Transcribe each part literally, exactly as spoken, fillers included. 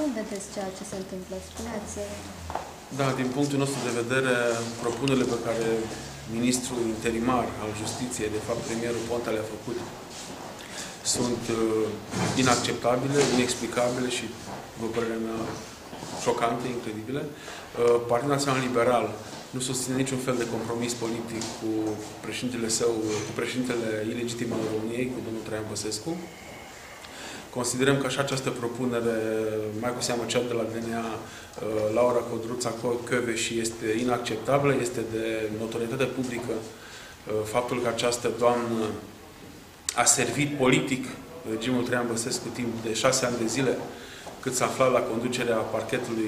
Cum vedeți ceea ce se întâmplă? Spuneați... Da, din punctul nostru de vedere, propunerile pe care ministrul interimar al Justiției, de fapt premierul Ponta le-a făcut, sunt uh, inacceptabile, inexplicabile și, după părerea mea, șocante, incredibile. Uh, Partidul Național Liberal nu susține niciun fel de compromis politic cu președintele său, cu președintele ilegitim al României, cu domnul Traian Băsescu. Considerăm că și această propunere, mai cu seamă cea de la D N A, Laura Codruța-Kövesi, este inacceptabilă, este de notorietate publică faptul că această doamnă a servit politic regimul Traian Băsescu timp de șase ani de zile, cât s-a aflat la conducerea parchetului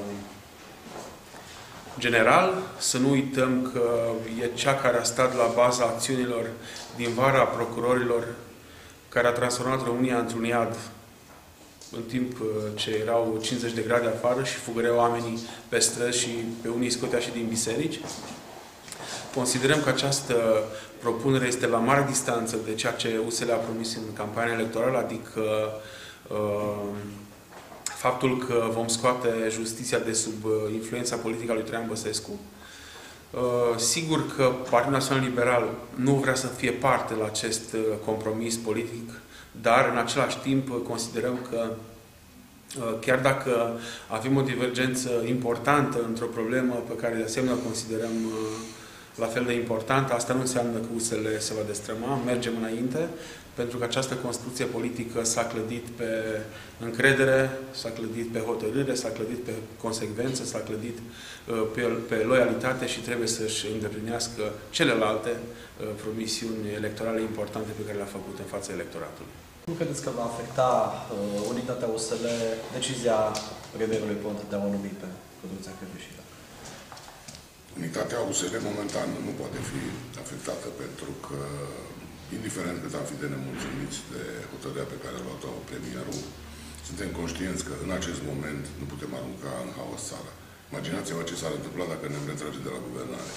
general. Să nu uităm că e cea care a stat la baza acțiunilor din vara procurorilor, care a transformat România într-un iad în timp ce erau cincizeci de grade afară și fugăreau oamenii pe străzi și pe unii scotea și din biserici. Considerăm că această propunere este la mare distanță de ceea ce U S L a promis în campania electorală, adică uh, faptul că vom scoate justiția de sub influența politică a lui Traian Băsescu. Uh, sigur că Partidul Național Liberal nu vrea să fie parte la acest uh, compromis politic, dar în același timp considerăm că uh, chiar dacă avem o divergență importantă într-o problemă pe care de asemenea considerăm uh, la fel de importantă, asta nu înseamnă că U S L se va destrăma, mergem înainte, pentru că această construcție politică s-a clădit pe încredere, s-a clădit pe hotărâre, s-a clădit pe consecvență, s-a clădit uh, pe, pe loialitate și trebuie să-și îndeplinească celelalte uh, promisiuni electorale importante pe care le-a făcut în fața electoratului. Cum credeți că va afecta uh, unitatea U S L decizia premierului Ponta de a o numi pe Codruța-Kövesi? Unitatea U S L momentan nu poate fi afectată pentru că, indiferent cât am fi de nemulțumiți de hotărârea pe care a luat-o premierul, suntem conștienți că în acest moment nu putem arunca în haos țara. Imaginați-vă ce s-ar întâmpla dacă ne-am retrage de la guvernare.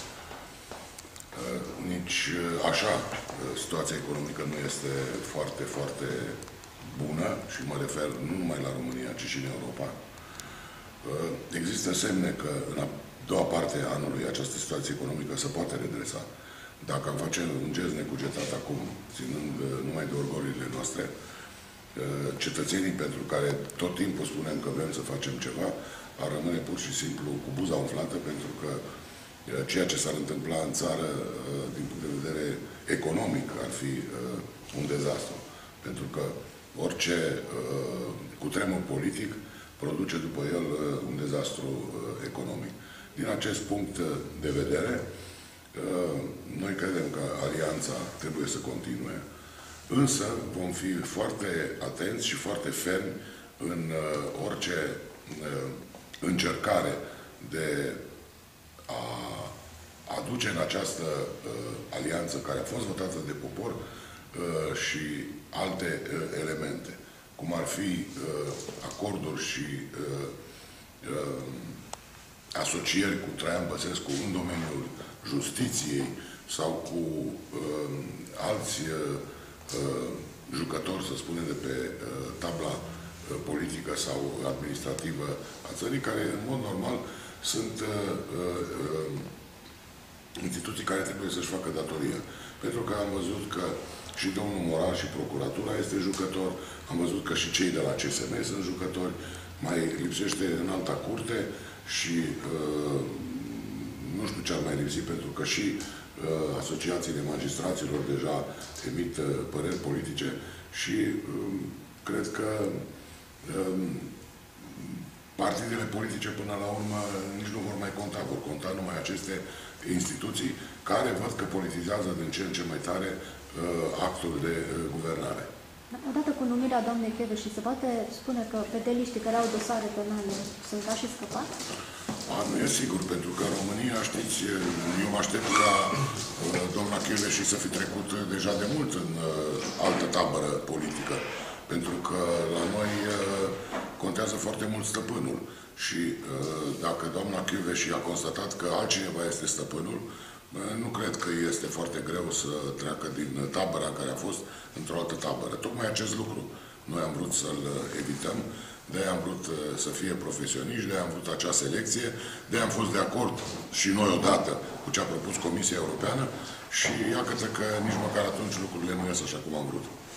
Nici așa situația economică nu este foarte, foarte bună și mă refer nu numai la România, ci și în Europa. Există semne că în a doua parte a anului această situație economică se poate redresa. Dacă am face un gest necugetat acum, ținând numai de orgoliile noastre, cetățenii pentru care tot timpul spunem că vrem să facem ceva, ar rămâne pur și simplu cu buza umflată, pentru că ceea ce s-ar întâmpla în țară, din punct de vedere economic, ar fi un dezastru. Pentru că orice cutremur politic produce după el un dezastru economic. Din acest punct de vedere, noi credem că alianța trebuie să continue, însă vom fi foarte atenți și foarte fermi în orice încercare de a aduce în această alianță care a fost votată de popor și alte elemente, cum ar fi acorduri și asocieri cu Traian Băsescu în domeniul justiției sau cu uh, alți uh, jucători, să spunem, de pe uh, tabla uh, politică sau administrativă a țării, care, în mod normal, sunt uh, uh, instituții care trebuie să-și facă datoria. Pentru că am văzut că și domnul Moral și Procuratura este jucător, am văzut că și cei de la C S M sunt jucători, mai lipsește în alta curte și uh, nu știu ce ar mai lipsi, pentru că și uh, asociațiile magistraților deja emit uh, păreri politice și uh, cred că uh, partidele politice până la urmă nici nu vor mai conta, vor conta numai aceste instituții care văd că politizează din ce în ce mai tare uh, actul de uh, guvernare. Odată cu numirea doamnei Kövesi, se poate spune că pedeliștii care au dosare penale sunt ca și scăpat? A, nu e sigur, pentru că în România, știți, eu mă aștept ca uh, doamna Kövesi să fi trecut deja de mult în uh, altă tabără politică. Pentru că la noi uh, contează foarte mult stăpânul. Și uh, dacă doamna Kövesi a constatat că altcineva este stăpânul, nu cred că este foarte greu să treacă din tabăra care a fost într-o altă tabără. Tocmai acest lucru Noi am vrut să-l evităm, de-aia am vrut să fie profesioniști, de-aia am vrut acea selecție, de-aia am fost de acord și noi odată cu ce a propus Comisia Europeană și iată că nici măcar atunci lucrurile nu ies așa cum am vrut.